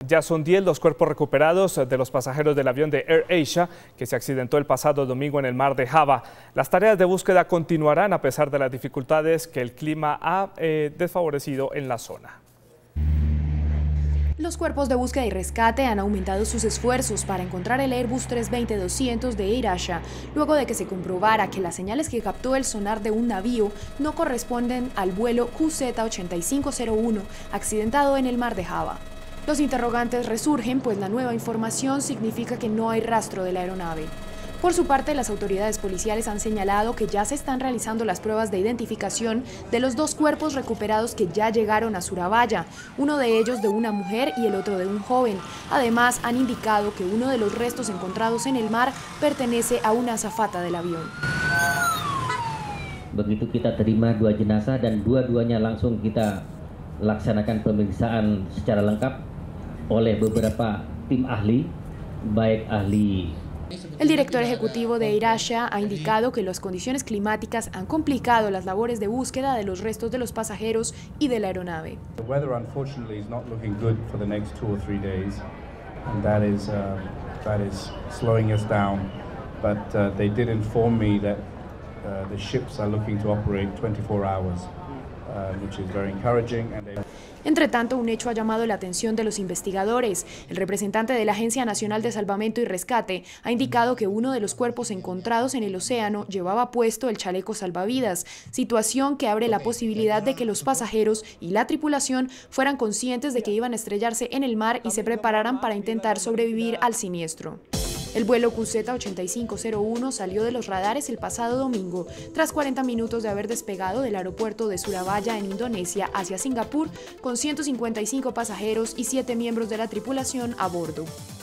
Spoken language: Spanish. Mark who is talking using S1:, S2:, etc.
S1: Ya son 10 los cuerpos recuperados de los pasajeros del avión de AirAsia que se accidentó el pasado domingo en el mar de Java. Las tareas de búsqueda continuarán a pesar de las dificultades que el clima ha desfavorecido en la zona.
S2: Los cuerpos de búsqueda y rescate han aumentado sus esfuerzos para encontrar el Airbus 320-200 de AirAsia, luego de que se comprobara que las señales que captó el sonar de un navío no corresponden al vuelo QZ8501 accidentado en el mar de Java. Los interrogantes resurgen, pues la nueva información significa que no hay rastro de la aeronave. Por su parte, las autoridades policiales han señalado que ya se están realizando las pruebas de identificación de los dos cuerpos recuperados que ya llegaron a Surabaya, uno de ellos de una mujer y el otro de un joven. Además, han indicado que uno de los restos encontrados en el mar pertenece a una azafata del avión.
S3: Begitu kita terima dua jenazah dan dua-duanya langsung kita laksanakan pemeriksaan secara lengkap oleh beberapa tim ahli, baik ahli.
S2: El director ejecutivo de AirAsia ha indicado que las condiciones climáticas han complicado las labores de búsqueda de los restos de los pasajeros y de la aeronave.
S4: The weather unfortunately is not looking good for the next 2 or 3 days, and that is slowing us down. But they did inform me that the ships are looking to operate 24 hours, which is very encouraging.
S2: Entre tanto, un hecho ha llamado la atención de los investigadores. El representante de la Agencia Nacional de Salvamento y Rescate ha indicado que uno de los cuerpos encontrados en el océano llevaba puesto el chaleco salvavidas, situación que abre la posibilidad de que los pasajeros y la tripulación fueran conscientes de que iban a estrellarse en el mar y se prepararan para intentar sobrevivir al siniestro. El vuelo QZ8501 salió de los radares el pasado domingo, tras 40 minutos de haber despegado del aeropuerto de Surabaya en Indonesia hacia Singapur, con 155 pasajeros y 7 miembros de la tripulación a bordo.